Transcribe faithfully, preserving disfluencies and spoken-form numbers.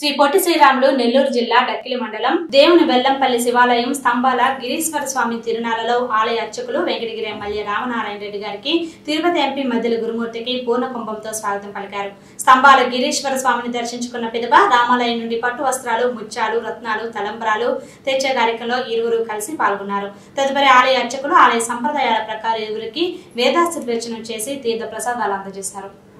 శ్రీ పొట్టి శ్రీరాములు నెల్లూరు జిల్లా డక్కిలి మండలం దేవుని బెల్లంపల్లి శివాలయం స్తంభాల గిరీశ్వర స్వామి తిరునాళ్లలో ఆలయ అర్చకులు వెంకటగిరి ఎమ్మెల్యే రామనారాయణ రెడ్డి గారికి తిరుపతి ఎంపీ మధ్యల గురుమూర్తికి పూర్ణ కుంభంతో స్వాగతం పలికారు. స్తంభాల గిరీశ్వర స్వామిని దర్శించుకున్న పిదప రామాలయం నుండి పట్టు వస్త్రాలు, ముత్యాలు, రత్నాలు, తలంబ్రాలు తెచ్చే కార్యక్రమంలో ఇరువురు కలిసి పాల్గొన్నారు. తదుపరి ఆలయ అర్చకులు ఆలయ సంప్రదాయాల ప్రకారం ఇరువురికి వేదాస్త్రవచనం చేసి తీర్థ ప్రసాదాలు అందజేశారు.